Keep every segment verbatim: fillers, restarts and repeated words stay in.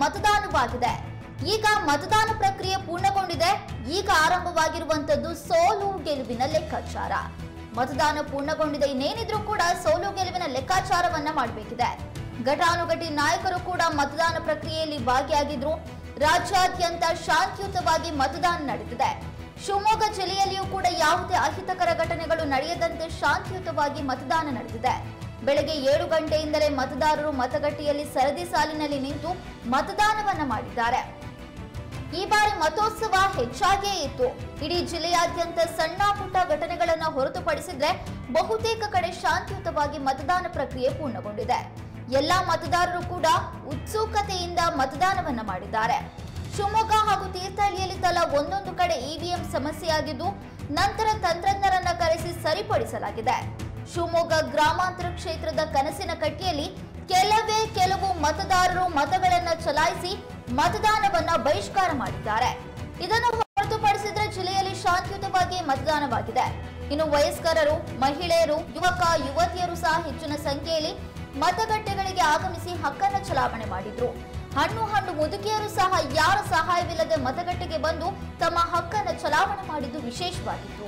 ಮತದಾನವಾಗಿದೆ. ಈಗ ಮತದಾನ ಪ್ರಕ್ರಿಯೆ ಪೂರ್ಣಗೊಂಡಿದೆ. ಈಗ ಆರಂಭವಾಗಿರುವಂತದ್ದು ಸೋಲು ಗೆಲುವಿನ ಲೆಕ್ಕಾಚಾರ. ಮತದಾನ ಪೂರ್ಣಗೊಂಡಿದೆ. ಇನ್ನೇನಿದ್ರೂ ಕೂಡ ಸೋಲು ಗೆಲುವಿನ ಲೆಕ್ಕಾಚಾರವನ್ನ ಮಾಡಬೇಕಿದೆ. ಘಟಾನುಘಟಿ ನಾಯಕರು ಕೂಡ ಮತದಾನ ಪ್ರಕ್ರಿಯೆಯಲ್ಲಿ ಭಾಗಿಯಾಗಿದ್ರು. ರಾಜ್ಯಾದ್ಯಂತ ಶಾಂತಿಯುತವಾಗಿ ಮತದಾನ ನಡೆದಿದೆ. ಶಿವಮೊಗ್ಗ ಜಿಲ್ಲೆಯಲ್ಲಿಯೂ ಕೂಡ ಯಾವುದೇ ಅಹಿತಕರ ಘಟನೆಗಳು ನಡೆಯದಂತೆ ಶಾಂತಿಯುತವಾಗಿ ಮತದಾನ ನಡೆದಿದೆ. ಬೆಳಗ್ಗೆ ಏಳು ಗಂಟೆಯಿಂದಲೇ ಮತದಾರರು ಮತಗಟ್ಟೆಯಲ್ಲಿ ಸರದಿ ಸಾಲಿನಲ್ಲಿ ನಿಂತು ಮತದಾನವನ್ನ ಮಾಡಿದ್ದಾರೆ. ಈ ಬಾರಿ ಮತೋತ್ಸವ ಹೆಚ್ಚಾಗಿಯೇ ಇತ್ತು. ಇಡೀ ಜಿಲ್ಲೆಯಾದ್ಯಂತ ಸಣ್ಣ ಪುಟ್ಟ ಘಟನೆಗಳನ್ನು ಹೊರತುಪಡಿಸಿದ್ರೆ ಬಹುತೇಕ ಕಡೆ ಶಾಂತಿಯುತವಾಗಿ ಮತದಾನ ಪ್ರಕ್ರಿಯೆ ಪೂರ್ಣಗೊಂಡಿದೆ. ಎಲ್ಲಾ ಮತದಾರರು ಕೂಡ ಉತ್ಸುಕತೆಯಿಂದ ಮತದಾನವನ್ನ ಮಾಡಿದ್ದಾರೆ. ಶಿವಮೊಗ್ಗ ಹಾಗೂ ತೀರ್ಥಹಳ್ಳಿಯಲ್ಲಿ ತಲಾ ಒಂದೊಂದು ಕಡೆ ಇವಿಎಂ ಸಮಸ್ಯೆಯಾಗಿದ್ದು ನಂತರ ತಂತ್ರಜ್ಞರನ್ನ ಕರೆಸಿ ಸರಿಪಡಿಸಲಾಗಿದೆ. ಶಿವಮೊಗ್ಗ ಗ್ರಾಮಾಂತರ ಕ್ಷೇತ್ರದ ಕನಸಿನ ಕಟ್ಟಿಯಲ್ಲಿ ಕೆಲವೇ ಕೆಲವು ಮತದಾರರು ಮತಗಳನ್ನ ಚಲಾಯಿಸಿ ಮತದಾನವನ್ನ ಬಹಿಷ್ಕಾರ ಮಾಡಿದ್ದಾರೆ. ಇದನ್ನು ಹೊರತುಪಡಿಸಿದ್ರೆ ಜಿಲ್ಲೆಯಲ್ಲಿ ಶಾಂತಿಯುತವಾಗಿ ಮತದಾನವಾಗಿದೆ. ಇನ್ನು ವಯಸ್ಕರರು, ಮಹಿಳೆಯರು, ಯುವಕ ಯುವತಿಯರು ಸಹ ಹೆಚ್ಚಿನ ಸಂಖ್ಯೆಯಲ್ಲಿ ಮತಗಟ್ಟೆಗಳಿಗೆ ಆಗಮಿಸಿ ಹಕ್ಕನ್ನು ಚಲಾವಣೆ ಮಾಡಿದ್ರು. ಹಣ್ಣು ಹಣ್ಣು ಮುದುಕಿಯರು ಸಹ ಯಾರ ಸಹಾಯವಿಲ್ಲದೆ ಮತಗಟ್ಟೆಗೆ ಬಂದು ತಮ್ಮ ಹಕ್ಕನ್ನು ಚಲಾವಣೆ ಮಾಡಿದ್ದು ವಿಶೇಷವಾಗಿತ್ತು.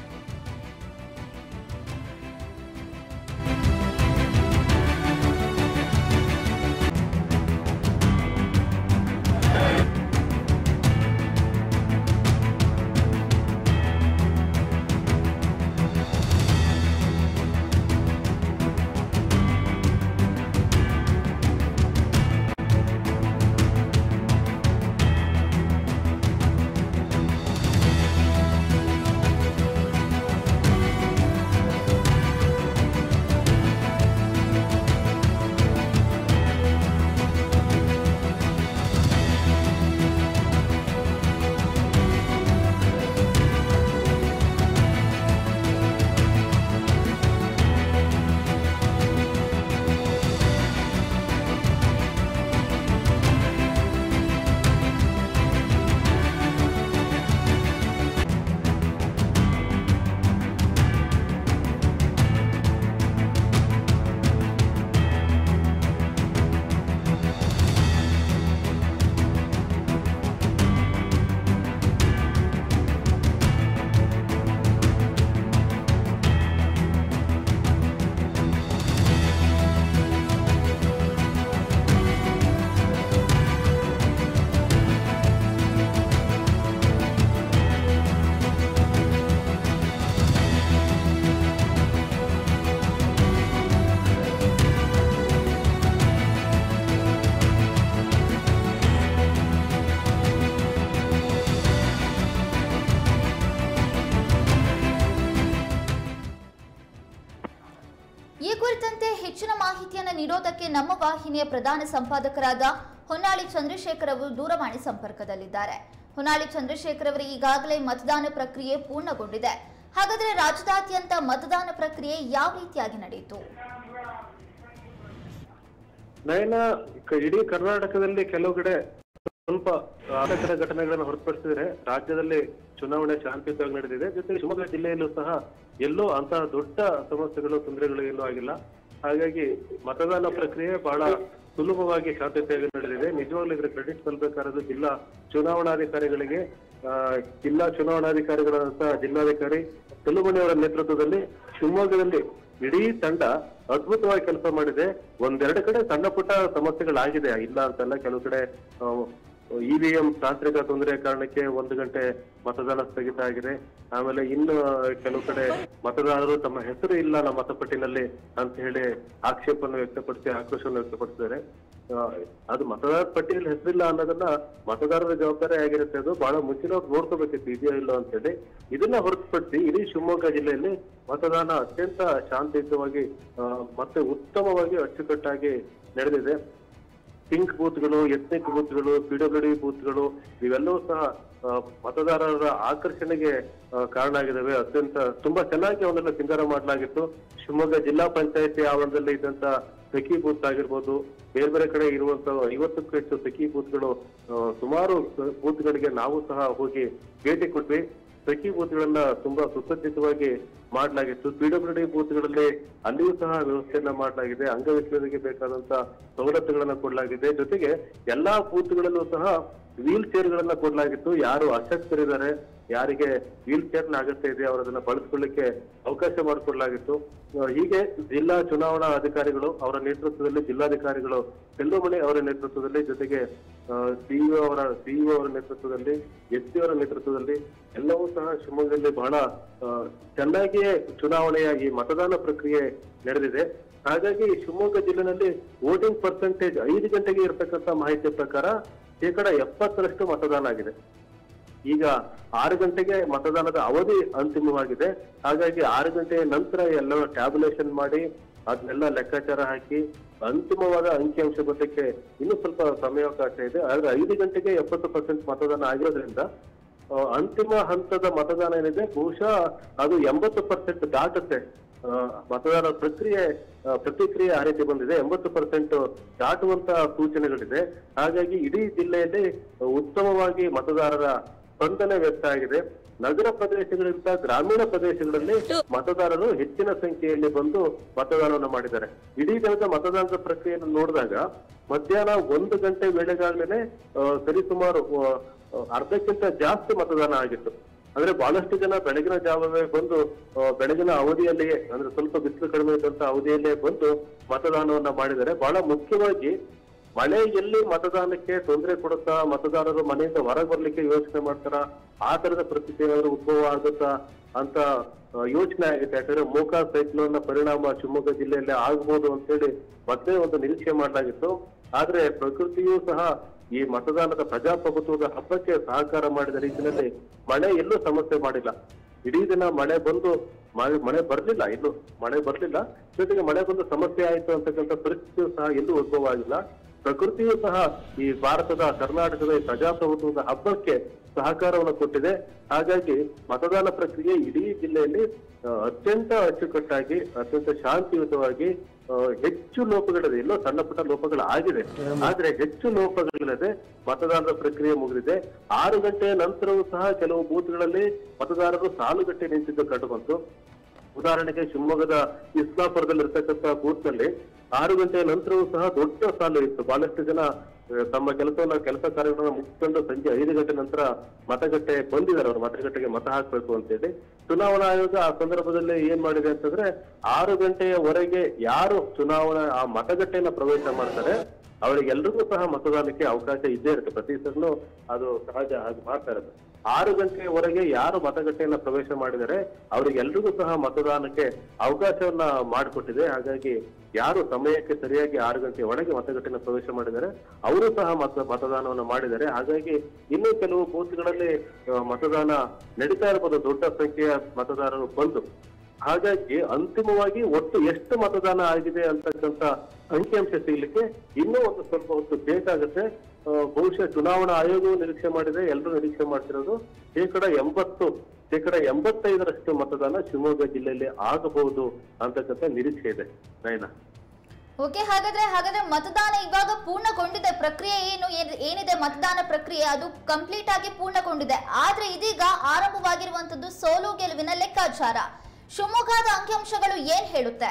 ಈ ಕುರಿತಂತೆ ಹೆಚ್ಚಿನ ಮಾಹಿತಿಯನ್ನು ನೀಡೋದಕ್ಕೆ ನಮ್ಮ ವಾಹಿನಿಯ ಪ್ರಧಾನ ಸಂಪಾದಕರಾದ ಹೊನ್ನಾಳಿ ಚಂದ್ರಶೇಖರ್ ಅವರು ದೂರವಾಣಿ ಸಂಪರ್ಕದಲ್ಲಿದ್ದಾರೆ. ಹೊನ್ನಾಳಿ ಚಂದ್ರಶೇಖರ್ ಅವರು, ಈಗಾಗಲೇ ಮತದಾನ ಪ್ರಕ್ರಿಯೆ ಪೂರ್ಣಗೊಂಡಿದೆ. ಹಾಗಾದ್ರೆ ರಾಜ್ಯದಾದ್ಯಂತ ಮತದಾನ ಪ್ರಕ್ರಿಯೆ ಯಾವ ರೀತಿಯಾಗಿ ನಡೆಯಿತು? ನಯನ, ಇಡೀ ಕರ್ನಾಟಕದಲ್ಲಿ ಕೆಲವು ಕಡೆ ಸ್ವಲ್ಪ ಆತಂಕದ ಘಟನೆಗಳನ್ನು ಹೊರತುಪಡಿಸಿದರೆ ರಾಜ್ಯದಲ್ಲಿ ಚುನಾವಣೆ ಶಾಂತಿಯುತವಾಗಿ ನಡೆದಿದೆ. ಜೊತೆಗೆ ಶಿವಮೊಗ್ಗ ಜಿಲ್ಲೆಯಲ್ಲೂ ಸಹ ಎಲ್ಲೋ ಅಂತಹ ದೊಡ್ಡ ಸಮಸ್ಯೆಗಳು, ತೊಂದರೆಗಳು ಏನೂ ಆಗಿಲ್ಲ. ಹಾಗಾಗಿ ಮತದಾನ ಪ್ರಕ್ರಿಯೆ ಬಹಳ ಸುಲಭವಾಗಿ ಶಾಂತಿಯುತವಾಗಿ ನಡೆದಿದೆ. ನಿಜವಾಗ್ಲೂ ಇದರ ಕ್ರೆಡಿಟ್ ಸಲ್ಲಬೇಕಾದ್ದು ಜಿಲ್ಲಾ ಚುನಾವಣಾಧಿಕಾರಿಗಳಿಗೆ. ಜಿಲ್ಲಾ ಚುನಾವಣಾಧಿಕಾರಿಗಳಾದಂತಹ ಜಿಲ್ಲಾಧಿಕಾರಿ ತುಳುಮಣಿ ಅವರ ನೇತೃತ್ವದಲ್ಲಿ ಶಿವಮೊಗ್ಗದಲ್ಲಿ ಇಡೀ ತಂಡ ಅದ್ಭುತವಾಗಿ ಕೆಲಸ ಮಾಡಿದೆ. ಒಂದೆರಡು ಕಡೆ ಸಣ್ಣ ಪುಟ್ಟ ಸಮಸ್ಯೆಗಳಾಗಿದೆ, ಇಲ್ಲ ಅಂತಲ್ಲ. ಕೆಲವು ಕಡೆ ಇವಿಎಂ ತಾಂತ್ರಿಕ ತೊಂದರೆ ಕಾರಣಕ್ಕೆ ಒಂದು ಗಂಟೆ ಮತದಾನ ಸ್ಥಗಿತ ಆಗಿದೆ. ಆಮೇಲೆ ಇನ್ನು ಕೆಲವು ಕಡೆ ಮತದಾರರು ತಮ್ಮ ಹೆಸರು ಇಲ್ಲ ನಮ್ಮ ಮತಪಟ್ಟಿನಲ್ಲಿ ಅಂತ ಹೇಳಿ ಆಕ್ಷೇಪವನ್ನು ವ್ಯಕ್ತಪಡಿಸಿ ಆಕ್ರೋಶವನ್ನು ವ್ಯಕ್ತಪಡಿಸಿದ್ದಾರೆ. ಅದು ಮತದಾರ ಪಟ್ಟಿಯಲ್ಲಿ ಹೆಸರಿಲ್ಲ ಅನ್ನೋದನ್ನ ಮತದಾರರ ಜವಾಬ್ದಾರಿ ಆಗಿರುತ್ತೆ. ಅದು ಬಹಳ ಮುಂಚಿನವ್ರು ನೋಡ್ಕೋಬೇಕಿತ್ತು ಇದೆಯೋ ಇಲ್ಲೋ ಅಂತ ಹೇಳಿ. ಇದನ್ನ ಹೊರತುಪಡಿಸಿ ಇಡೀ ಶಿವಮೊಗ್ಗ ಜಿಲ್ಲೆಯಲ್ಲಿ ಮತದಾನ ಅತ್ಯಂತ ಶಾಂತಿಯುತವಾಗಿ ಮತ್ತೆ ಉತ್ತಮವಾಗಿ ಅಚ್ಚುಕಟ್ಟಾಗಿ ನಡೆದಿದೆ. ಪಿಂಕ್ ಬೂತ್ಗಳು, ಎತ್ನಿಕ್ ಬೂತ್ಗಳು, ಪಿಡಬ್ಲ್ಯೂ ಡಿ ಬೂತ್ಗಳು ಇವೆಲ್ಲವೂ ಸಹ ಮತದಾರರ ಆಕರ್ಷಣೆಗೆ ಕಾರಣ ಆಗಿದ್ದಾವೆ. ಅತ್ಯಂತ ತುಂಬಾ ಚೆನ್ನಾಗಿ ಅವನ್ನೆಲ್ಲ ಸಿಂಗಾರ ಮಾಡಲಾಗಿತ್ತು. ಶಿವಮೊಗ್ಗ ಜಿಲ್ಲಾ ಪಂಚಾಯತಿ ಆವರಣದಲ್ಲಿ ಇದ್ದಂತ ಸಖಿ ಬೂತ್ ಆಗಿರ್ಬೋದು, ಬೇರೆ ಬೇರೆ ಕಡೆ ಇರುವಂತಹ ಐವತ್ತಕ್ಕೂ ಹೆಚ್ಚು ಸಖಿ ಬೂತ್ಗಳು, ಸುಮಾರು ಬೂತ್ಗಳಿಗೆ ನಾವು ಸಹ ಹೋಗಿ ಭೇಟಿ ಕೊಟ್ವಿ. ಪ್ರತಿ ಬೂತ್ಗಳನ್ನ ತುಂಬಾ ಸುಸಜ್ಜಿತವಾಗಿ ಮಾಡಲಾಗಿತ್ತು. ಪಿಡಬ್ಲ್ಯೂ ಡಿ ಬೂತ್ಗಳಲ್ಲಿ ಅಲ್ಲಿಯೂ ಸಹ ವ್ಯವಸ್ಥೆಯನ್ನ ಮಾಡಲಾಗಿದೆ. ಅಂಗವಿಕಲರಿಗೆ ಬೇಕಾದಂತ ಸವಲತ್ತುಗಳನ್ನ ಕೊಡಲಾಗಿದೆ. ಜೊತೆಗೆ ಎಲ್ಲಾ ಬೂತ್ಗಳಲ್ಲೂ ಸಹ ವೀಲ್ ಚೇರ್ ಗಳನ್ನ ಕೊಡಲಾಗಿತ್ತು. ಯಾರು ಅಶಕ್ತರಿದ್ದಾರೆ, ಯಾರಿಗೆ ವೀಲ್ ಚೇರ್ ನ ಅಗತ್ಯ ಇದೆ, ಅವರದನ್ನ ಬಳಸ್ಕೊಳ್ಳಿಕ್ಕೆ ಅವಕಾಶ ಮಾಡಿಕೊಡ್ಲಾಗಿತ್ತು. ಹೀಗೆ ಜಿಲ್ಲಾ ಚುನಾವಣಾ ಅಧಿಕಾರಿಗಳು ಅವರ ನೇತೃತ್ವದಲ್ಲಿ, ಜಿಲ್ಲಾಧಿಕಾರಿಗಳು ಸೆಲ್ವಮಣಿ ಅವರ ನೇತೃತ್ವದಲ್ಲಿ, ಜೊತೆಗೆ ಸಿಇಒ ಅವರ ಸಿಇಒ ಅವರ ನೇತೃತ್ವದಲ್ಲಿ, ಎಸ್ ಪಿ ಅವರ ನೇತೃತ್ವದಲ್ಲಿ ಎಲ್ಲವೂ ಸಹ ಶಿವಮೊಗ್ಗದಲ್ಲಿ ಬಹಳ ಚೆನ್ನಾಗಿಯೇ ಚುನಾವಣೆಯ ಈ ಮತದಾನ ಪ್ರಕ್ರಿಯೆ ನಡೆದಿದೆ. ಹಾಗಾಗಿ ಶಿವಮೊಗ್ಗ ಜಿಲ್ಲೆನಲ್ಲಿ ವೋಟಿಂಗ್ ಪರ್ಸೆಂಟೇಜ್ ಐದು ಗಂಟೆಗೆ ಇರತಕ್ಕಂತ ಮಾಹಿತಿ ಪ್ರಕಾರ ಶೇಕಡ ಎಪ್ಪತ್ತರಷ್ಟು ಮತದಾನ ಆಗಿದೆ. ಈಗ ಆರು ಗಂಟೆಗೆ ಮತದಾನದ ಅವಧಿ ಅಂತಿಮವಾಗಿದೆ. ಹಾಗಾಗಿ ಆರು ಗಂಟೆಯ ನಂತರ ಎಲ್ಲ ಟ್ಯಾಬ್ಯುಲೇಷನ್ ಮಾಡಿ ಅದನ್ನೆಲ್ಲ ಲೆಕ್ಕಾಚಾರ ಹಾಕಿ ಅಂತಿಮವಾದ ಅಂಕಿಅಂಶ ಬರಲಿಕ್ಕೆ ಇನ್ನೂ ಸ್ವಲ್ಪ ಸಮಯಾವಕಾಶ ಇದೆ. ಆದ್ರೆ ಐದು ಗಂಟೆಗೆ ಎಪ್ಪತ್ತು ಪರ್ಸೆಂಟ್ ಮತದಾನ ಆಗಿರೋದ್ರಿಂದ ಅಂತಿಮ ಹಂತದ ಮತದಾನ ಏನಿದೆ ಬಹುಶಃ ಅದು ಎಂಬತ್ತು ಪರ್ಸೆಂಟ್ ದಾಟುತ್ತೆ. ಮತದಾನ ಪ್ರಕ್ರಿಯೆ ಪ್ರತಿಕ್ರಿಯೆ ಆ ರೀತಿ ಬಂದಿದೆ. ಎಂಬತ್ತು ಪರ್ಸೆಂಟ್ ದಾಟುವಂತ ಸೂಚನೆಗಳಿದೆ. ಹಾಗಾಗಿ ಇಡೀ ಜಿಲ್ಲೆಯಲ್ಲಿ ಉತ್ತಮವಾಗಿ ಮತದಾರರ ಸ್ಪಂದನೆ ವ್ಯಕ್ತ ಆಗಿದೆ. ನಗರ ಪ್ರದೇಶಗಳಿಂದ ಗ್ರಾಮೀಣ ಪ್ರದೇಶಗಳಲ್ಲಿ ಮತದಾರರು ಹೆಚ್ಚಿನ ಸಂಖ್ಯೆಯಲ್ಲಿ ಬಂದು ಮತದಾನವನ್ನು ಮಾಡಿದ್ದಾರೆ. ಇಡೀ ದಿನದ ಮತದಾನದ ಪ್ರಕ್ರಿಯೆಯನ್ನು ನೋಡಿದಾಗ ಮಧ್ಯಾಹ್ನ ಒಂದು ಗಂಟೆ ವೇಳೆಗಾಗಲೇ ಸರಿಸುಮಾರು ಅರ್ಧಕ್ಕಿಂತ ಜಾಸ್ತಿ ಮತದಾನ ಆಗಿತ್ತು. ಅಂದ್ರೆ ಬಹಳಷ್ಟು ಜನ ಬೆಳಗಿನ ಜಾವವೇ ಬಂದು ಬೆಳಗಿನ ಅವಧಿಯಲ್ಲಿಯೇ, ಅಂದ್ರೆ ಸ್ವಲ್ಪ ಬಿಸಿಲು ಕಡಿಮೆ ಇದ್ದಂತ ಅವಧಿಯಲ್ಲೇ ಬಂದು ಮತದಾನವನ್ನ ಮಾಡಿದ್ದಾರೆ. ಬಹಳ ಮುಖ್ಯವಾಗಿ ಮಳೆ ಎಲ್ಲಿ ಮತದಾನಕ್ಕೆ ತೊಂದರೆ ಕೊಡುತ್ತಾ, ಮತದಾರರು ಮನೆಯಿಂದ ಹೊರಗೆ ಬರ್ಲಿಕ್ಕೆ ಯೋಚನೆ ಮಾಡ್ತಾರ, ಆ ತರದ ಪರಿಸ್ಥಿತಿ ಏನಾದ್ರು ಉದ್ಭವ ಆಗುತ್ತಾ ಅಂತ ಯೋಚನೆ ಆಗುತ್ತೆ. ಯಾಕಂದ್ರೆ ಮೋಕಾ ಸೈಕ್ಲೋನ್ ನ ಪರಿಣಾಮ ಶಿವಮೊಗ್ಗ ಜಿಲ್ಲೆಯಲ್ಲಿ ಆಗ್ಬೋದು ಅಂತೇಳಿ ಮತ್ತೆ ಒಂದು ನಿರೀಕ್ಷೆ ಮಾಡಲಾಗಿತ್ತು. ಆದ್ರೆ ಪ್ರಕೃತಿಯೂ ಸಹ ಈ ಮತದಾನದ ಪ್ರಜಾಪ್ರಭುತ್ವದ ಹಬ್ಬಕ್ಕೆ ಸಹಕಾರ ಮಾಡಿದ ರೀತಿಯಲ್ಲಿ ಮಳೆ ಎಲ್ಲೂ ಸಮಸ್ಯೆ ಮಾಡಿಲ್ಲ. ಇಡೀ ದಿನ ಮಳೆ ಬಂದು ಮಳೆ ಬರ್ಲಿಲ್ಲ, ಇನ್ನು ಮಳೆ ಬರ್ಲಿಲ್ಲ. ಜೊತೆಗೆ ಮಳೆ ಬಂದು ಸಮಸ್ಯೆ ಆಯ್ತು ಅಂತಕ್ಕಂಥ ಪರಿಸ್ಥಿತಿಯೂ ಸಹ ಎಲ್ಲೂ ಉದ್ಭವ ಆಗಿಲ್ಲ. ಪ್ರಕೃತಿಯೂ ಸಹ ಈ ಭಾರತದ ಕರ್ನಾಟಕದ ಈ ಪ್ರಜಾಪ್ರಭುತ್ವದ ಹಬ್ಬಕ್ಕೆ ಸಹಕಾರವನ್ನು ಕೊಟ್ಟಿದೆ. ಹಾಗಾಗಿ ಮತದಾನ ಪ್ರಕ್ರಿಯೆ ಇಡೀ ಜಿಲ್ಲೆಯಲ್ಲಿ ಅತ್ಯಂತ ಅಚ್ಚುಕಟ್ಟಾಗಿ, ಅತ್ಯಂತ ಶಾಂತಿಯುತವಾಗಿ, ಹೆಚ್ಚು ಲೋಪಗಳಿದೆ, ಎಲ್ಲೋ ಸಣ್ಣ ಪುಟ್ಟ ಲೋಪಗಳಾಗಿದೆ, ಆದ್ರೆ ಹೆಚ್ಚು ಲೋಪಗಳಿಲ್ಲದೆ ಮತದಾನದ ಪ್ರಕ್ರಿಯೆ ಮುಗಿದಿದೆ. ಆರು ಗಂಟೆಯ ನಂತರವೂ ಸಹ ಕೆಲವು ಬೂತ್ಗಳಲ್ಲಿ ಮತದಾರರು ಸಾಲುಗಟ್ಟಿ ನಿಂತಿದ್ದು ಕಂಡು ಬಂತು. ಉದಾಹರಣೆಗೆ ಶಿವಮೊಗ್ಗದ ಇಸ್ಲಾಪುರದಲ್ಲಿರ್ತಕ್ಕಂಥ ಬೂತ್ ನಲ್ಲಿ ಆರು ಗಂಟೆಯ ನಂತರವೂ ಸಹ ದೊಡ್ಡ ಸಾಲು ಇತ್ತು. ಬಹಳಷ್ಟು ಜನ ತಮ್ಮ ಕೆಲಸವನ್ನ ಕೆಲಸ ಕಾರ್ಯಗಳನ್ನ ಮುಗಿಸ್ಕೊಂಡು ಸಂಜೆ ಐದು ಗಂಟೆ ನಂತರ ಮತಗಟ್ಟೆ ಬಂದಿದ್ದಾರೆ. ಅವರು ಮತಗಟ್ಟೆಗೆ ಮತ ಹಾಕ್ಬೇಕು ಅಂತೇಳಿ ಚುನಾವಣಾ ಆಯೋಗ ಆ ಸಂದರ್ಭದಲ್ಲಿ ಏನ್ ಮಾಡಿದೆ ಅಂತಂದ್ರೆ, ಆರು ಗಂಟೆಯವರೆಗೆ ಯಾರು ಚುನಾವಣಾ ಆ ಮತಗಟ್ಟೆಯನ್ನ ಪ್ರವೇಶ ಮಾಡ್ತಾರೆ ಅವರಿಗೆಲ್ರಿಗೂ ಸಹ ಮತದಾನಕ್ಕೆ ಅವಕಾಶ ಇದ್ದೇ ಇರುತ್ತೆ. ಪ್ರತಿ ಸಲೂ ಅದು ಸಹಜ ಹಾಗೆ ಮಾಡ್ತಾ ಇರುತ್ತೆ. ಆರು ಗಂಟೆಯವರೆಗೆ ಯಾರು ಮತಗಟ್ಟೆಯನ್ನ ಪ್ರವೇಶ ಮಾಡಿದರೆ ಅವರಿಗೆಲ್ರಿಗೂ ಸಹ ಮತದಾನಕ್ಕೆ ಅವಕಾಶವನ್ನ ಮಾಡಿಕೊಟ್ಟಿದೆ. ಹಾಗಾಗಿ ಯಾರು ಸಮಯಕ್ಕೆ ಸರಿಯಾಗಿ ಆರು ಗಂಟೆ ಒಳಗೆ ಮತಗಟ್ಟೆಯನ್ನು ಪ್ರವೇಶ ಮಾಡಿದರೆ ಅವರು ಸಹ ಮತ ಮತದಾನವನ್ನು ಮಾಡಿದ್ದಾರೆ. ಹಾಗಾಗಿ ಇನ್ನೂ ಕೆಲವು ಬೂತ್ಗಳಲ್ಲಿ ಮತದಾನ ನಡೀತಾ ಇರಬಹುದು, ದೊಡ್ಡ ಸಂಖ್ಯೆಯ ಮತದಾರರು ಬಂದು. ಹಾಗಾಗಿ ಅಂತಿಮವಾಗಿ ಒಟ್ಟು ಎಷ್ಟು ಮತದಾನ ಆಗಿದೆ ಅಂತಕ್ಕಂಥ ಅಂಕಿಅಂಶ ಸಿಗ್ಲಿಕ್ಕೆ ಇನ್ನೂ ಒಂದು ಸ್ವಲ್ಪ ಹೊತ್ತು ಬೇಕಾಗುತ್ತೆ. ಬಹುಶಃ ಚುನಾವಣಾ ಆಯೋಗವು ನಿರೀಕ್ಷೆ ಮಾಡಿದೆ, ಎಲ್ಲರೂ ನಿರೀಕ್ಷೆ ಮಾಡ್ತಿರೋದು ಶೇಕಡ ಎಂಬತ್ತು ಶೇಕಡ ಎಂಬತ್ತೈದರಷ್ಟು ಮತದಾನ ಶಿವಮೊಗ್ಗ ಜಿಲ್ಲೆಯಲ್ಲಿ ಆಗಬಹುದು ಅಂತಕ್ಕಂಥ ನಿರೀಕ್ಷೆ ಇದೆ. ನಯನ, ಓಕೆ, ಹಾಗಾದ್ರೆ ಹಾಗಾದ್ರೆ ಮತದಾನ ಇವಾಗ ಪೂರ್ಣಗೊಂಡಿದೆ. ಪ್ರಕ್ರಿಯೆ ಏನು ಏನಿದೆ ಮತದಾನ ಪ್ರಕ್ರಿಯೆ ಅದು ಕಂಪ್ಲೀಟ್ ಆಗಿ ಪೂರ್ಣಗೊಂಡಿದೆ. ಆದ್ರೆ ಇದೀಗ ಆರಂಭವಾಗಿರುವಂತದ್ದು ಸೋಲು ಗೆಲುವಿನ ಲೆಕ್ಕಾಚಾರ. ಶಿವಮೊಗ್ಗದ ಅಂಕಿಅಂಶಗಳು ಏನ್ ಹೇಳುತ್ತೆ?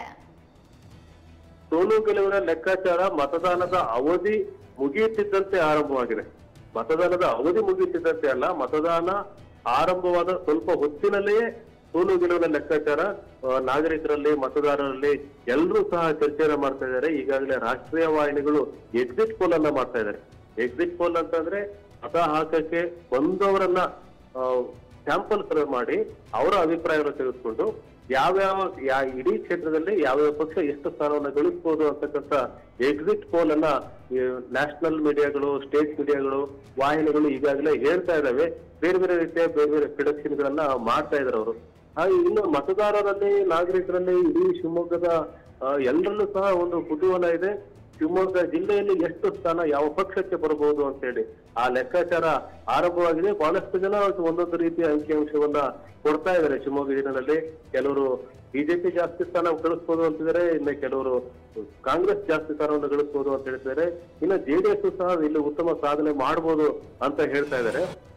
ಸೋಲು ಗೆಲುವಿನ ಲೆಕ್ಕಾಚಾರ ಮತದಾನದ ಅವಧಿ ಮುಗಿಯುತ್ತಿದ್ದಂತೆ ಆರಂಭವಾಗಿದೆ. ಮತದಾನದ ಅವಧಿ ಮುಗಿಯುತ್ತಿದ್ದಂತೆ ಅಲ್ಲ, ಮತದಾನ ಆರಂಭವಾದ ಸ್ವಲ್ಪ ಹೊತ್ತಿನಲ್ಲಿಯೇ ಸೋಲು ಗೆಲುವಿನ ಲೆಕ್ಕಾಚಾರ ನಾಗರಿಕರಲ್ಲಿ, ಮತದಾರರಲ್ಲಿ ಎಲ್ಲರೂ ಸಹ ಚರ್ಚೆಯನ್ನ ಮಾಡ್ತಾ ಇದ್ದಾರೆ. ಈಗಾಗಲೇ ರಾಷ್ಟ್ರೀಯ ವಾಹಿನಿಗಳು ಎಕ್ಸಿಟ್ ಪೋಲ್ ಅನ್ನ ಮಾಡ್ತಾ ಇದ್ದಾರೆ. ಎಕ್ಸಿಟ್ ಪೋಲ್ ಅಂತಂದ್ರೆ ಮತ ಹಾಕಕ್ಕೆ ಬಂದವರನ್ನ ಸ್ಯಾಂಪಲ್ ಸರ್ವೆ ಮಾಡಿ ಅವರ ಅಭಿಪ್ರಾಯವನ್ನು ತೆಗೆದುಕೊಂಡು ಯಾವ್ಯಾವ ಇಡೀ ಕ್ಷೇತ್ರದಲ್ಲಿ ಯಾವ್ಯಾವ ಪಕ್ಷ ಎಷ್ಟು ಸ್ಥಾನವನ್ನು ಗಳಿಸಬಹುದು ಅಂತಕ್ಕಂಥ ಎಕ್ಸಿಟ್ ಪೋಲ್ ಅನ್ನ ನ್ಯಾಷನಲ್ ಮೀಡಿಯಾಗಳು, ಸ್ಟೇಟ್ ಮೀಡಿಯಾಗಳು, ವಾಹಿನಿಗಳು ಈಗಾಗಲೇ ಹೇಳ್ತಾ ಇದ್ದಾವೆ. ಬೇರೆ ಬೇರೆ ರೀತಿಯ ಬೇರೆ ಬೇರೆ ಪ್ರಿಡಕ್ಷನ್ ಗಳನ್ನ ಮಾಡ್ತಾ ಇದ್ದಾರೆ ಅವರು. ಹಾಗೆ ಇನ್ನು ಮತದಾರರಲ್ಲಿ, ನಾಗರಿಕರಲ್ಲಿ, ಇಡೀ ಶಿವಮೊಗ್ಗದ ಎಲ್ಲರಲ್ಲೂ ಸಹ ಒಂದು ಕುತೂಹಲ ಇದೆ. ಶಿವಮೊಗ್ಗ ಜಿಲ್ಲೆಯಲ್ಲಿ ಎಷ್ಟು ಸ್ಥಾನ ಯಾವ ಪಕ್ಷಕ್ಕೆ ಬರಬಹುದು ಅಂತ ಹೇಳಿ ಆ ಲೆಕ್ಕಾಚಾರ ಆರಂಭವಾಗಿದೆ. ಬಹಳಷ್ಟು ಜನ ಒಂದೊಂದು ರೀತಿಯ ಅಂಕಿಅಂಶವನ್ನ ಕೊಡ್ತಾ ಇದ್ದಾರೆ. ಶಿವಮೊಗ್ಗ ಜಿಲ್ಲೆಯಲ್ಲಿ ಕೆಲವರು ಬಿಜೆಪಿ ಜಾಸ್ತಿ ಸ್ಥಾನ ಗಳಿಸಬಹುದು ಅಂತಿದ್ದಾರೆ, ಇನ್ನು ಕೆಲವರು ಕಾಂಗ್ರೆಸ್ ಜಾಸ್ತಿ ಸ್ಥಾನವನ್ನು ಗಳಿಸಬಹುದು ಅಂತ ಹೇಳ್ತಿದ್ದಾರೆ. ಇನ್ನು ಜೆಡಿಎಸ್ ಸಹ ಇಲ್ಲಿ ಉತ್ತಮ ಸಾಧನೆ ಮಾಡಬಹುದು ಅಂತ ಹೇಳ್ತಾ ಇದ್ದಾರೆ.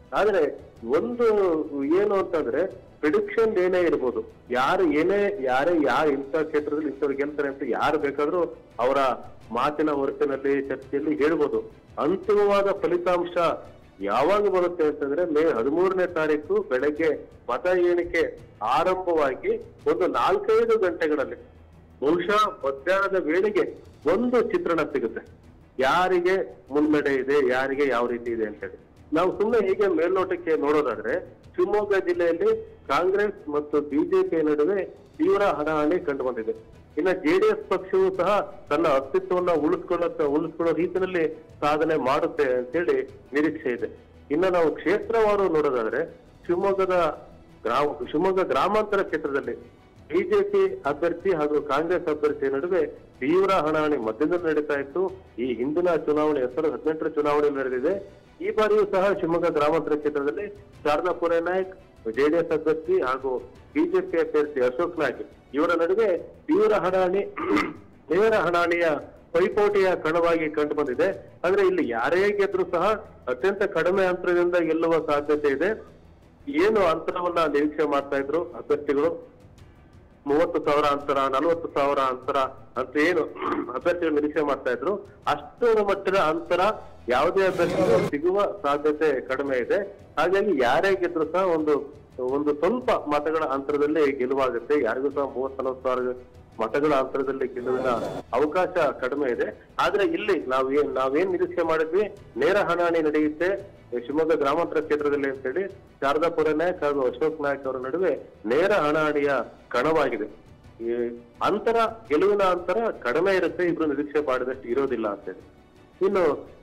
ಆದ್ರೆ ಒಂದು ಏನು ಅಂತಂದ್ರೆ ಪ್ರಿಡಿಕ್ಷನ್ ಏನೇ ಇರ್ಬೋದು, ಯಾರು ಏನೇ ಯಾರೇ ಯಾರು ಇಂಥ ಕ್ಷೇತ್ರದಲ್ಲಿ ಇಂಥವ್ರು ಗೆಲ್ತಾರೆ ಅಂತ ಯಾರು ಬೇಕಾದ್ರೂ ಅವರ ಮಾತಿನ ಹೊರತಿನಲ್ಲಿ ಚರ್ಚೆಯಲ್ಲಿ ಹೇಳ್ಬೋದು. ಅಂತಿಮವಾದ ಫಲಿತಾಂಶ ಯಾವಾಗ ಬರುತ್ತೆ ಅಂತಂದ್ರೆ ಮೇ ಹದಿಮೂರನೇ ತಾರೀಕು ಬೆಳಗ್ಗೆ ಮತ ಎಣಿಕೆ ಆರಂಭವಾಗಿ ಒಂದು ನಾಲ್ಕೈದು ಗಂಟೆಗಳಲ್ಲಿ ಬಹುಶಃ ಮಧ್ಯಾಹ್ನದ ವೇಳೆಗೆ ಒಂದು ಚಿತ್ರಣ ಸಿಗುತ್ತೆ, ಯಾರಿಗೆ ಮುನ್ನಡೆ ಇದೆ, ಯಾರಿಗೆ ಯಾವ ರೀತಿ ಇದೆ ಅಂತ ಹೇಳಿ. ನಾವು ಸುಮ್ಮನೆ ಹೀಗೆ ಮೇಲ್ನೋಟಕ್ಕೆ ನೋಡೋದಾದ್ರೆ ಶಿವಮೊಗ್ಗ ಜಿಲ್ಲೆಯಲ್ಲಿ ಕಾಂಗ್ರೆಸ್ ಮತ್ತು ಬಿಜೆಪಿ ನಡುವೆ ತೀವ್ರ ಹಣಾಹಣಿ ಕಂಡು ಬಂದಿದೆ. ಇನ್ನು ಜೆಡಿಎಸ್ ಪಕ್ಷವು ಸಹ ತನ್ನ ಅಸ್ತಿತ್ವವನ್ನ ಉಳಿಸ್ಕೊಳ್ಳೋ ಉಳಿಸ್ಕೊಳ್ಳೋ ರೀತಿಯಲ್ಲಿ ಸಾಧನೆ ಮಾಡುತ್ತೆ ಅಂತೇಳಿ ನಿರೀಕ್ಷೆ ಇದೆ. ಇನ್ನು ನಾವು ಕ್ಷೇತ್ರವಾರು ನೋಡೋದಾದ್ರೆ ಶಿವಮೊಗ್ಗದ ಗ್ರಾಮ ಶಿವಮೊಗ್ಗ ಗ್ರಾಮಾಂತರ ಕ್ಷೇತ್ರದಲ್ಲಿ ಬಿಜೆಪಿ ಅಭ್ಯರ್ಥಿ ಹಾಗೂ ಕಾಂಗ್ರೆಸ್ ಅಭ್ಯರ್ಥಿ ನಡುವೆ ತೀವ್ರ ಹಣಾಹಣಿ ಮಧ್ಯದಲ್ಲಿ ನಡೀತಾ ಇತ್ತು. ಈ ಹಿಂದಿನ ಚುನಾವಣೆ ಎರಡ್ ಸಾವಿರದ ಹದಿನೆಂಟರ ಚುನಾವಣೆ ನಡೆದಿದೆ. ಈ ಬಾರಿಯೂ ಸಹ ಶಿವಮೊಗ್ಗ ಗ್ರಾಮಾಂತರ ಕ್ಷೇತ್ರದಲ್ಲಿ ಶಾರದಾ ಪುರೇನಾಯ್ಕ್ ಜೆಡಿಎಸ್ ಅಭ್ಯರ್ಥಿ ಹಾಗೂ ಬಿಜೆಪಿ ಅಭ್ಯರ್ಥಿ ಅಶೋಕ್ ನಾಯ್ಕ್ ಇವರ ನಡುವೆ ತೀವ್ರ ಹಣಾಹಣಿ ನೇರ ಹಣಾಹಣಿಯ ಪೈಪೋಟಿಯ ಕಣವಾಗಿ ಕಂಡು ಬಂದಿದೆ. ಆದ್ರೆ ಇಲ್ಲಿ ಯಾರೇ ಗೆದ್ರು ಸಹ ಅತ್ಯಂತ ಕಡಿಮೆ ಅಂತರದಿಂದ ಗೆಲ್ಲುವ ಸಾಧ್ಯತೆ ಇದೆ. ಏನು ಅಂತರವನ್ನ ನಿರೀಕ್ಷೆ ಮಾಡ್ತಾ ಇದ್ರು ಅಭ್ಯರ್ಥಿಗಳು, ಮೂವತ್ತು ಸಾವಿರ ಅಂತರ, ನಲವತ್ತು ಸಾವಿರ ಅಂತರ ಅಂತ ಏನು ಅಭ್ಯರ್ಥಿಗಳು ನಿರೀಕ್ಷೆ ಮಾಡ್ತಾ ಇದ್ರು, ಅಷ್ಟರ ಮಟ್ಟದ ಅಂತರ ಯಾವುದೇ ಅಭ್ಯರ್ಥಿಗಳು ಸಿಗುವ ಸಾಧ್ಯತೆ ಕಡಿಮೆ ಇದೆ. ಹಾಗಾಗಿ ಯಾರೇ ಗೆದ್ರು ಸಹ ಒಂದು ಒಂದು ಸ್ವಲ್ಪ ಮತಗಳ ಅಂತರದಲ್ಲಿ ಗೆಲುವಾಗುತ್ತೆ. ಯಾರಿಗೂ ಸಹ ಮೂವತ್ ನಲವತ್ತು ಸಾವಿರ ಮತಗಳ ಅಂತರದಲ್ಲಿ ಗೆಲುವಿನ ಅವಕಾಶ ಕಡಿಮೆ ಇದೆ. ಆದ್ರೆ ಇಲ್ಲಿ ನಾವ್ ಏನ್ ನಾವೇನ್ ನಿರೀಕ್ಷೆ ಮಾಡಿದ್ವಿ, ನೇರ ಹಣಾಹಣಿ ನಡೆಯುತ್ತೆ ಶಿವಮೊಗ್ಗ ಗ್ರಾಮಾಂತರ ಕ್ಷೇತ್ರದಲ್ಲಿ ಅಂತ ಹೇಳಿ ಶಾರದಾ ಪುರೇನಾಯ್ಕ್ ಹಾಗೂ ಅಶೋಕ್ ನಾಯ್ಕ್ ಅವರ ನಡುವೆ ನೇರ ಹಣಾಹಣಿಯ ಕಣವಾಗಿದೆ. ಈ ಅಂತರ ಗೆಲುವಿನ ಅಂತರ ಕಡಿಮೆ ಇರುತ್ತೆ, ಇಬ್ರು ನಿರೀಕ್ಷೆ ಮಾಡಿದಷ್ಟು ಇರೋದಿಲ್ಲ ಅಂತ ಹೇಳಿ. ಇನ್ನು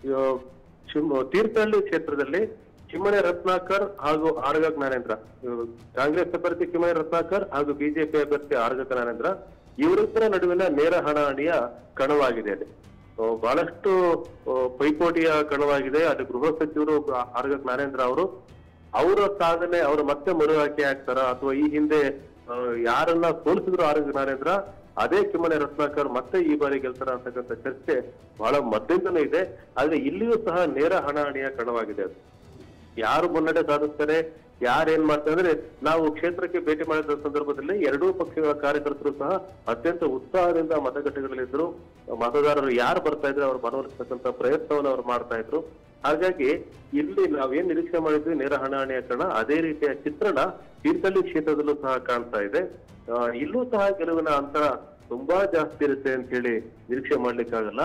ಶಿವ ತೀರ್ಥಹಳ್ಳಿ ಕ್ಷೇತ್ರದಲ್ಲಿ ಕಿಮ್ಮನೆ ರತ್ನಾಕರ್ ಹಾಗೂ ಆರಗ ಜ್ಞಾನೇಂದ್ರ, ಕಾಂಗ್ರೆಸ್ ಅಭ್ಯರ್ಥಿ ಕಿಮ್ಮನೆ ರತ್ನಾಕರ್ ಹಾಗೂ ಬಿಜೆಪಿ ಅಭ್ಯರ್ಥಿ ಆರಗ ಜ್ಞಾನೇಂದ್ರ ಇವರಿಬ್ಬರ ನಡುವಿನ ನೇರ ಹಣಾಹಣಿಯ ಕಣವಾಗಿದೆ. ಅಲ್ಲಿ ಬಹಳಷ್ಟು ಪೈಪೋಟಿಯ ಕಣವಾಗಿದೆ. ಅಲ್ಲಿ ಗೃಹ ಸಚಿವರು ಆರಗ ಜ್ಞಾನೇಂದ್ರ ಅವರು ಅವರ ಸಾಧನೆ ಅವರು ಮತ್ತೆ ಮರುಆಯ್ಕೆ ಆಗ್ತಾರ ಅಥವಾ ಈ ಹಿಂದೆ ಯಾರನ್ನ ಸೋಲಿಸಿದ್ರು ಆರಗ ಜ್ಞಾನೇಂದ್ರ ಅದೇ ಕಿಮ್ಮನೆ ರತ್ನಾಕರ್ ಮತ್ತೆ ಈ ಬಾರಿ ಗೆಲ್ತಾರ ಅಂತಕ್ಕಂಥ ಚರ್ಚೆ ಬಹಳ ಮಧ್ಯದಿಂದಲೇ ಇದೆ. ಆದ್ರೆ ಇಲ್ಲಿಯೂ ಸಹ ನೇರ ಹಣಾಹಣಿಯ ಕಣವಾಗಿದೆ. ಅದು ಯಾರು ಮುನ್ನಡೆ ಸಾಧಿಸ್ತಾರೆ, ಯಾರೇನ್ ಮಾಡ್ತಾರೆ ಅಂದ್ರೆ ನಾವು ಕ್ಷೇತ್ರಕ್ಕೆ ಭೇಟಿ ಮಾಡಿದ ಸಂದರ್ಭದಲ್ಲಿ ಎರಡೂ ಪಕ್ಷಗಳ ಕಾರ್ಯಕರ್ತರು ಸಹ ಅತ್ಯಂತ ಉತ್ಸಾಹದಿಂದ ಮತಗಟ್ಟೆಗಳಲ್ಲಿದ್ರು. ಮತದಾರರು ಯಾರು ಬರ್ತಾ ಇದ್ರೆ ಅವ್ರು ಮನವೊಲಿಸ್ತಕ್ಕಂಥ ಪ್ರಯತ್ನವನ್ನು ಅವ್ರು ಮಾಡ್ತಾ ಇದ್ರು. ಹಾಗಾಗಿ ಇಲ್ಲಿ ನಾವೇನ್ ನಿರೀಕ್ಷೆ ಮಾಡಿದ್ವಿ ನೇರ ಹಣಾಹಣಿಯ ಕಣ, ಅದೇ ರೀತಿಯ ಚಿತ್ರಣ ತೀರ್ಥಹಳ್ಳಿ ಕ್ಷೇತ್ರದಲ್ಲೂ ಸಹ ಕಾಣ್ತಾ ಇದೆ. ಇಲ್ಲೂ ಸಹ ಗೆಲುವಿನ ಅಂತರ ತುಂಬಾ ಜಾಸ್ತಿ ಇರುತ್ತೆ ಅಂತ ಹೇಳಿ ನಿರೀಕ್ಷೆ ಮಾಡ್ಲಿಕ್ಕಾಗಲ್ಲ.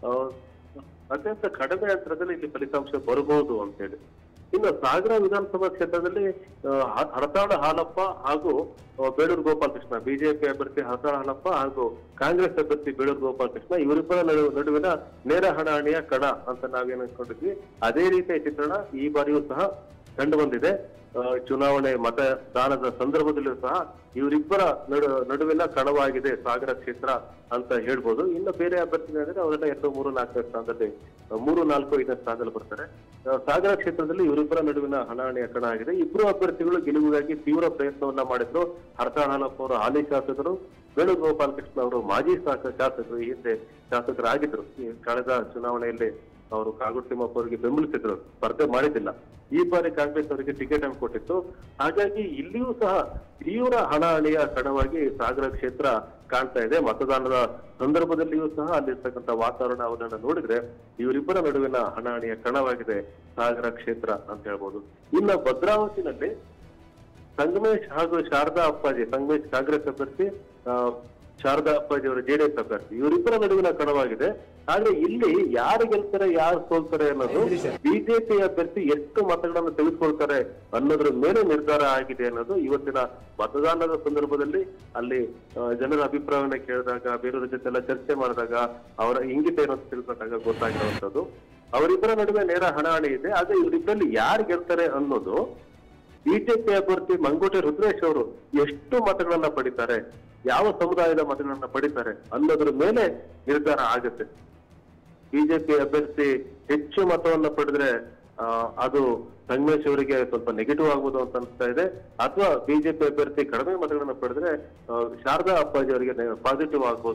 ಅತ್ಯಂತ ಕಡಿಮೆ ಅಂತರದಲ್ಲಿ ಇಲ್ಲಿ ಫಲಿತಾಂಶ ಬರಬಹುದು ಅಂತ ಹೇಳಿ. ಇನ್ನು ಸಾಗರ ವಿಧಾನಸಭಾ ಕ್ಷೇತ್ರದಲ್ಲಿ ಹರತಾಳ ಹಾಲಪ್ಪ ಹಾಗೂ ಬೇಳೂರು ಗೋಪಾಲ್ ಕೃಷ್ಣ, ಬಿಜೆಪಿ ಅಭ್ಯರ್ಥಿ ಹರತಾಳ ಹಾಲಪ್ಪ ಹಾಗೂ ಕಾಂಗ್ರೆಸ್ ಅಭ್ಯರ್ಥಿ ಬೇಳೂರು ಗೋಪಾಲ್ ಕೃಷ್ಣ ಇವರಿಬ್ಬರ ನಡುವಿನ ನೇರ ಹಣಾಹಣಿಯ ಕಣ ಅಂತ ನಾವೇನ್ ಅನ್ಕೊಂಡಿದ್ವಿ ಅದೇ ರೀತಿಯ ಚಿತ್ರಣ ಈ ಬಾರಿಯೂ ಸಹ ಕಂಡು ಬಂದಿದೆ. ಚುನಾವಣೆ ಮತದಾನದ ಸಂದರ್ಭದಲ್ಲೂ ಸಹ ಇವರಿಬ್ಬರ ನಡು ನಡುವಿನ ಕಣವಾಗಿದೆ ಸಾಗರ ಕ್ಷೇತ್ರ ಅಂತ ಹೇಳ್ಬೋದು. ಇನ್ನು ಬೇರೆ ಅಭ್ಯರ್ಥಿಗಳಿದ್ರೆ ಅವರೆಲ್ಲ ಎರಡು ಮೂರು ನಾಲ್ಕನೇ ಸ್ಥಾನದಲ್ಲಿ ಮೂರು ನಾಲ್ಕು ಐದನೇ ಸ್ಥಾನದಲ್ಲಿ ಬರ್ತಾರೆ. ಸಾಗರ ಕ್ಷೇತ್ರದಲ್ಲಿ ಇವರಿಬ್ಬರ ನಡುವಿನ ಹಣಾಹಣಿಯ ಕಣ ಆಗಿದೆ. ಇಬ್ರು ಅಭ್ಯರ್ಥಿಗಳು ಗೆಲುವಿಗಾಗಿ ತೀವ್ರ ಪ್ರಯತ್ನವನ್ನ ಮಾಡಿದ್ರು. ಹರತಾಳ ಹಾಲಪ್ಪ ಅವರು ಹಾಲಿ ಶಾಸಕರು, ಬೇಳೂರು ಗೋಪಾಲ್ ಕೃಷ್ಣ ಅವರು ಮಾಜಿ ಶಾಸಕರು, ಈ ಹಿಂದೆ ಶಾಸಕರಾಗಿದ್ರು. ಕಳೆದ ಚುನಾವಣೆಯಲ್ಲಿ ಅವರು ಕಾಗೋಡು ತಿಮ್ಮಪ್ಪ ಅವರಿಗೆ ಬೆಂಬಲಿಸಿದ್ರು, ಸ್ಪರ್ಧೆ ಮಾಡಿದ್ದಿಲ್ಲ. ಈ ಬಾರಿ ಕಾಂಗ್ರೆಸ್ ಅವರಿಗೆ ಟಿಕೆಟ್ ಅನ್ನು ಕೊಟ್ಟಿತ್ತು. ಹಾಗಾಗಿ ಇಲ್ಲಿಯೂ ಸಹ ತೀವ್ರ ಹಣಾಹಣಿಯ ಕಣವಾಗಿ ಸಾಗರ ಕ್ಷೇತ್ರ ಕಾಣ್ತಾ ಇದೆ. ಮತದಾನದ ಸಂದರ್ಭದಲ್ಲಿಯೂ ಸಹ ಅಲ್ಲಿರ್ತಕ್ಕಂಥ ವಾತಾವರಣವನ್ನ ನೋಡಿದ್ರೆ ಇವರಿಬ್ಬರ ನಡುವಿನ ಹಣಾಹಣಿಯ ಕಣವಾಗಿದೆ ಸಾಗರ ಕ್ಷೇತ್ರ ಅಂತ ಹೇಳ್ಬೋದು. ಇನ್ನು ಭದ್ರಾವತಿನಲ್ಲಿ ಸಂಗಮೇಶ್ ಹಾಗೂ ಶಾರದಾ ಅಪ್ಪಾಜಿ, ಸಂಗಮೇಶ್ ಕಾಂಗ್ರೆಸ್ ಅಭ್ಯರ್ಥಿ, ಶಾರದಾ ಅಪ್ಪಾಜಿ ಅವರ ಜೆಡಿಎಸ್ ಅಭ್ಯರ್ಥಿ, ಇವರಿಬ್ಬರ ನಡುವಿನ ಕಣವಾಗಿದೆ. ಆದ್ರೆ ಇಲ್ಲಿ ಯಾರು ಗೆಲ್ತಾರೆ ಯಾರು ಸೋಲ್ತಾರೆ ಅನ್ನೋದು ಬಿಜೆಪಿ ಅಭ್ಯರ್ಥಿ ಎಷ್ಟು ಮತಗಳನ್ನು ತೆಗೆದುಕೊಳ್ತಾರೆ ಅನ್ನೋದ್ರ ಮೇಲೆ ನಿರ್ಧಾರ ಆಗಿದೆ ಅನ್ನೋದು ಇವತ್ತಿನ ಮತದಾನದ ಸಂದರ್ಭದಲ್ಲಿ ಅಲ್ಲಿ ಜನರ ಅಭಿಪ್ರಾಯವನ್ನ ಕೇಳಿದಾಗ, ಬೇರೆಯವರ ಜೊತೆ ಎಲ್ಲ ಚರ್ಚೆ ಮಾಡಿದಾಗ, ಅವರ ಇಂಗಿತ ಏನೋ ತಿಳ್ಕೊಂಡಾಗ ಗೊತ್ತಾಗಿರುವಂತದ್ದು. ಅವರಿಬ್ಬರ ನಡುವೆ ನೇರ ಹಣಾಹಣಿ ಇದೆ. ಆದ್ರೆ ಇವರಿಬ್ಬರಲ್ಲಿ ಯಾರು ಗೆಲ್ತಾರೆ ಅನ್ನೋದು ಬಿಜೆಪಿ ಅಭ್ಯರ್ಥಿ ಮಂಗೋಟೆ ರುದ್ರೇಶ್ ಅವರು ಎಷ್ಟು ಮತಗಳನ್ನ ಪಡಿತಾರೆ, ಯಾವ ಸಮುದಾಯದ ಮತಗಳನ್ನ ಪಡಿತಾರೆ ಅನ್ನೋದ್ರ ಮೇಲೆ ನಿರ್ಧಾರ ಆಗುತ್ತೆ. ಬಿಜೆಪಿ ಅಭ್ಯರ್ಥಿ ಹೆಚ್ಚು ಮತವನ್ನ ಪಡೆದ್ರೆ ಅದು ಸಂಗಮೇಶ್ ಅವರಿಗೆ ಸ್ವಲ್ಪ ನೆಗೆಟಿವ್ ಆಗ್ಬೋದು ಅಂತ ಅನಿಸ್ತಾ ಇದೆ. ಅಥವಾ ಬಿಜೆಪಿ ಅಭ್ಯರ್ಥಿ ಕಡಿಮೆ ಮತಗಳನ್ನ ಪಡೆದ್ರೆ ಶಾರದಾ ಅಪ್ಪಾಜಿ ಅವರಿಗೆ ಪಾಸಿಟಿವ್ ಆಗ್ಬೋದು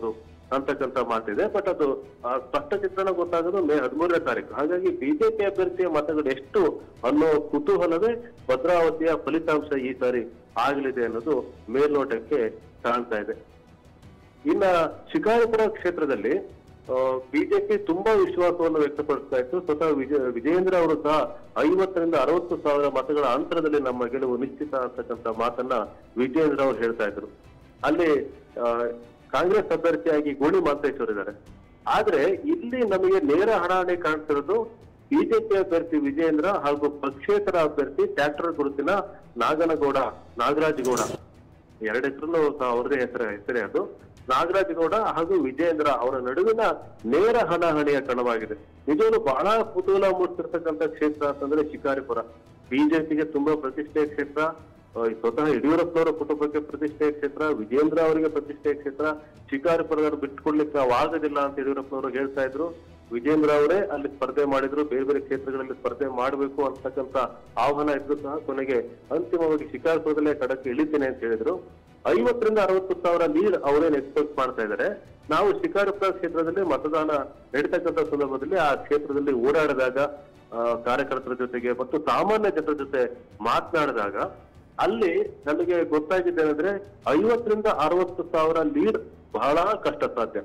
ಅಂತಕ್ಕಂಥ ಮಾತಿದೆ. ಬಟ್ ಅದು ಸ್ಪಷ್ಟ ಚಿತ್ರಣ ಗೊತ್ತಾಗೋದು ಮೇ ಹದಿಮೂರನೇ ತಾರೀಕು. ಹಾಗಾಗಿ ಬಿಜೆಪಿ ಅಭ್ಯರ್ಥಿಯ ಮತಗಳು ಎಷ್ಟು ಅನ್ನೋ ಕುತೂಹಲವೇ ಭದ್ರಾವತಿಯ ಫಲಿತಾಂಶ ಈ ಸಾರಿ ಆಗಲಿದೆ ಅನ್ನೋದು ಮೇಲ್ನೋಟಕ್ಕೆ ಕಾಣ್ತಾ ಇದೆ. ಇನ್ನ ಶಿಕಾರಿಪುರ ಕ್ಷೇತ್ರದಲ್ಲಿ ಬಿಜೆಪಿ ತುಂಬಾ ವಿಶ್ವಾಸವನ್ನು ವ್ಯಕ್ತಪಡಿಸ್ತಾ ಇತ್ತು. ಸ್ವತಃ ವಿಜಯ ವಿಜಯೇಂದ್ರ ಅವರು ಸಹ ಐವತ್ತರಿಂದ ಅರವತ್ತು ಸಾವಿರ ಮತಗಳ ಅಂತರದಲ್ಲಿ ನಮ್ಮ ಗೆಲುವು ನಿಶ್ಚಿತ ಅಂತಕ್ಕಂಥ ಮಾತನ್ನ ವಿಜಯೇಂದ್ರ ಅವರು ಹೇಳ್ತಾ ಇದ್ರು. ಅಲ್ಲಿ ಕಾಂಗ್ರೆಸ್ ಅಭ್ಯರ್ಥಿಯಾಗಿ ಗೋಣಿ ಮಾಂತೇಶ್ವರ್ ಇದ್ದಾರೆ. ಆದ್ರೆ ಇಲ್ಲಿ ನಮಗೆ ನೇರ ಹಣಾಹಣಿ ಕಾಣ್ತಿರೋದು ಬಿಜೆಪಿ ಅಭ್ಯರ್ಥಿ ವಿಜಯೇಂದ್ರ ಹಾಗೂ ಪಕ್ಷೇತರ ಅಭ್ಯರ್ಥಿ ಟ್ರ್ಯಾಕ್ಟರ್ ಗುರುತಿನ ನಾಗನಗೌಡ ನಾಗರಾಜಗೌಡ, ಎರಡು ಹೆಸರು ಅವರದೇ ಹೆಸರ ಹೆಸರೇ ಅದು. ನಾಗರಾಜಗೌಡ ಹಾಗೂ ವಿಜಯೇಂದ್ರ ಅವರ ನಡುವಿನ ನೇರ ಹಣಾಹಣಿಯ ಕಣವಾಗಿದೆ. ನಿಜವೂ ಬಹಳ ಕುತೂಹಲ ಮೂಡಿಸಿರ್ತಕ್ಕಂಥ ಕ್ಷೇತ್ರ ಅಂತಂದ್ರೆ ಶಿಕಾರಿಪುರ. ಬಿಜೆಪಿಗೆ ತುಂಬಾ ಪ್ರತಿಷ್ಠೆಯ ಕ್ಷೇತ್ರ, ಸ್ವತಃ ಯಡಿಯೂರಪ್ಪನವರ ಕುಟುಂಬಕ್ಕೆ ಪ್ರತಿಷ್ಠೆಯ ಕ್ಷೇತ್ರ, ವಿಜಯೇಂದ್ರ ಅವರಿಗೆ ಪ್ರತಿಷ್ಠೆಯ ಕ್ಷೇತ್ರ. ಶಿಕಾರಿಪುರದವರು ಬಿಟ್ಕೊಡ್ಲಿಕ್ಕೆ ಆಗೋದಿಲ್ಲ ಅಂತ ಯಡಿಯೂರಪ್ಪನವರು ಹೇಳ್ತಾ ಇದ್ರು. ವಿಜೇಂದ್ರ ಅವರೇ ಅಲ್ಲಿ ಸ್ಪರ್ಧೆ ಮಾಡಿದ್ರು, ಬೇರೆ ಬೇರೆ ಕ್ಷೇತ್ರಗಳಲ್ಲಿ ಸ್ಪರ್ಧೆ ಮಾಡಬೇಕು ಅಂತಕ್ಕಂಥ ಆಹ್ವಾನ ಇದ್ರು ಸಹ ಕೊನೆಗೆ ಅಂತಿಮವಾಗಿ ಶಿಕಾರಿಪುರದಲ್ಲೇ ಕಡಕ್ಕೆ ಇಳಿತೇನೆ ಅಂತ ಹೇಳಿದ್ರು. ಐವತ್ತರಿಂದ ಅರವತ್ತು ಸಾವಿರ ಲೀಡ್ ಅವರೇನು ಎಕ್ಸ್ಪೆಕ್ಟ್ ಮಾಡ್ತಾ ಇದ್ದಾರೆ. ನಾವು ಶಿಕಾರಿಪುರ ಕ್ಷೇತ್ರದಲ್ಲಿ ಮತದಾನ ನಡೀತಕ್ಕಂಥ ಸಂದರ್ಭದಲ್ಲಿ ಆ ಕ್ಷೇತ್ರದಲ್ಲಿ ಓಡಾಡಿದಾಗ, ಕಾರ್ಯಕರ್ತರ ಜೊತೆಗೆ ಮತ್ತು ಸಾಮಾನ್ಯ ಜನರ ಜೊತೆ ಮಾತನಾಡಿದಾಗ ಅಲ್ಲಿ ನಮಗೆ ಗೊತ್ತಾಗಿದ್ದೇನೆಂದ್ರೆ ಐವತ್ತರಿಂದ ಅರವತ್ತು ಸಾವಿರ ಲೀಡ್ ಬಹಳ ಕಷ್ಟ ಸಾಧ್ಯ.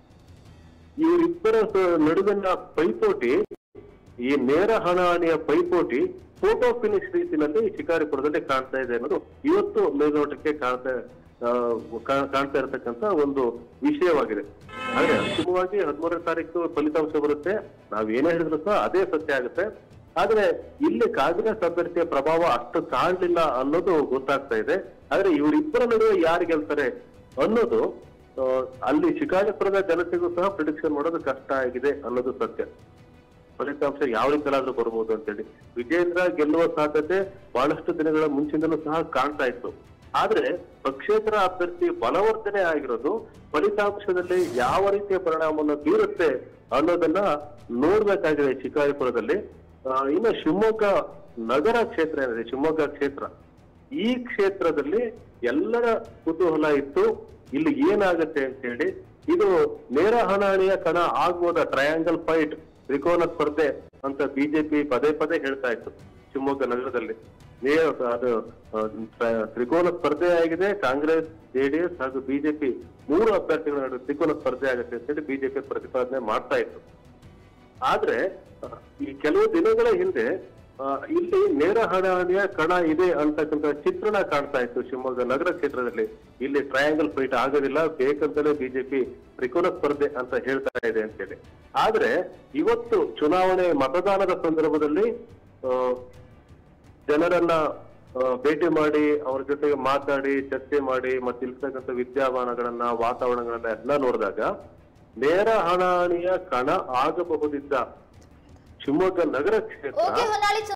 ಇವರಿಬ್ಬರ ನಡುವಿನ ಪೈಪೋಟಿ, ಈ ನೇರ ಹಣಾಹಣಿಯ ಪೈಪೋಟಿ ಫೋಟೋ ಫಿನಿಶ್ ರೀತಿಯಲ್ಲಿ ಶಿಕಾರಿಪುರದಲ್ಲಿ ಕಾಣ್ತಾ ಇದೆ ಅನ್ನೋದು ಇವತ್ತು ಮೇಲ್ನೋಟಕ್ಕೆ ಕಾಣ್ತಾ ಕಾಣ್ತಾ ಇರತಕ್ಕಂತ ಒಂದು ವಿಷಯವಾಗಿದೆ. ಹಾಗೆ ಅಂತಿಮವಾಗಿ ಹದಿಮೂರನೇ ತಾರೀಕು ಫಲಿತಾಂಶ ಬರುತ್ತೆ. ನಾವ್ ಏನೇ ಹೇಳಿದ್ರು ಸಹ ಅದೇ ಸತ್ಯ ಆಗುತ್ತೆ. ಆದ್ರೆ ಇಲ್ಲಿ ಕಾಂಗ್ರೆಸ್ ಅಭ್ಯರ್ಥಿಯ ಪ್ರಭಾವ ಅಷ್ಟು ಕಾಣಲಿಲ್ಲ ಅನ್ನೋದು ಗೊತ್ತಾಗ್ತಾ ಇದೆ. ಆದ್ರೆ ಇವರಿಬ್ಬರ ನಡುವೆ ಯಾರು ಗೆಲ್ತಾರೆ ಅನ್ನೋದು ಅಲ್ಲಿ ಶಿಕಾರಿಪುರದ ಜನತೆಗೂ ಸಹ ಪ್ರಿಡಿಕ್ಷನ್ ಮಾಡೋದು ಕಷ್ಟ ಆಗಿದೆ ಅನ್ನೋದು ಸತ್ಯ. ಫಲಿತಾಂಶ ಯಾವ ರೀತಿಯಾದ್ರೂ ಬರ್ಬೋದು ಅಂತೇಳಿ ವಿಜೇಂದ್ರ ಗೆಲ್ಲುವ ಸಾಧ್ಯತೆ ಬಹಳಷ್ಟು ದಿನಗಳ ಮುಂಚಿಂದಲೂ ಸಹ ಕಾಣ್ತಾ ಇತ್ತು. ಆದ್ರೆ ಪಕ್ಷೇತರ ಅಭ್ಯರ್ಥಿ ಬಲವರ್ಧನೆ ಆಗಿರೋದು ಫಲಿತಾಂಶದಲ್ಲಿ ಯಾವ ರೀತಿಯ ಪರಿಣಾಮವನ್ನು ಬೀರುತ್ತೆ ಅನ್ನೋದನ್ನ ನೋಡ್ಬೇಕಾಗಿದೆ ಶಿಕಾರಿಪುರದಲ್ಲಿ. ಇನ್ನು ಶಿವಮೊಗ್ಗ ನಗರ ಕ್ಷೇತ್ರ ಏನಿದೆ, ಶಿವಮೊಗ್ಗ ಕ್ಷೇತ್ರ, ಈ ಕ್ಷೇತ್ರದಲ್ಲಿ ಎಲ್ಲರ ಕುತೂಹಲ ಇತ್ತು ಇಲ್ಲಿ ಏನಾಗುತ್ತೆ ಅಂತ ಹೇಳಿ. ಇದು ನೇರ ಹಣಾಹಣಿಯ ಕಣ ಆಗ್ಬೋದ, ಟ್ರಯಾಂಗಲ್ ಫೈಟ್, ತ್ರಿಕೋನ ಸ್ಪರ್ಧೆ ಅಂತ ಬಿಜೆಪಿ ಪದೇ ಪದೇ ಹೇಳ್ತಾ ಇತ್ತು. ಶಿವಮೊಗ್ಗ ನಗರದಲ್ಲಿ ನೇರ ಅದು ತ್ರಿಕೋನ ಸ್ಪರ್ಧೆ ಆಗಿದೆ. ಕಾಂಗ್ರೆಸ್, ಜೆಡಿಎಸ್ ಹಾಗೂ ಬಿಜೆಪಿ ಮೂರು ಅಭ್ಯರ್ಥಿಗಳ ನಡುವೆ ತ್ರಿಕೋನ ಸ್ಪರ್ಧೆ ಆಗುತ್ತೆ ಅಂತ ಹೇಳಿ ಬಿಜೆಪಿ ಪ್ರತಿಪಾದನೆ ಮಾಡ್ತಾ ಇತ್ತು. ಆದ್ರೆ ಈ ಕೆಲವು ದಿನಗಳ ಹಿಂದೆ ಇಲ್ಲಿ ನೇರ ಹಣಾಹಣಿಯ ಕಣ ಇದೆ ಅಂತಕ್ಕಂಥ ಚಿತ್ರಣ ಕಾಣ್ತಾ ಇತ್ತು ಶಿವಮೊಗ್ಗ ನಗರ ಕ್ಷೇತ್ರದಲ್ಲಿ. ಇಲ್ಲಿ ಟ್ರಯಾಂಗಲ್ ಫೈಟ್ ಆಗೋದಿಲ್ಲ, ಬೇಕಂತಲೇ ಬಿಜೆಪಿ ತ್ರಿಕೋನ ಸ್ಪರ್ಧೆ ಅಂತ ಹೇಳ್ತಾ ಇದೆ ಅಂತೇಳಿ. ಆದ್ರೆ ಇವತ್ತು ಚುನಾವಣೆ ಮತದಾನದ ಸಂದರ್ಭದಲ್ಲಿ ಜನರನ್ನ ಭೇಟಿ ಮಾಡಿ ಅವ್ರ ಜೊತೆಗೆ ಮಾತಾಡಿ ಚರ್ಚೆ ಮಾಡಿ ಮತ್ತೆ ಇರ್ತಕ್ಕಂಥ ವಿದ್ಯಮಾನಗಳನ್ನ ವಾತಾವರಣಗಳನ್ನ ಎಲ್ಲ ನೋಡಿದಾಗ ನೇರ ಹಣಾಹಣಿಯ ಕಣ ಆಗಬಹುದಿದ್ದ ಶಿವಮೊಗ್ಗ ನಗರ ಕ್ಷೇತ್ರ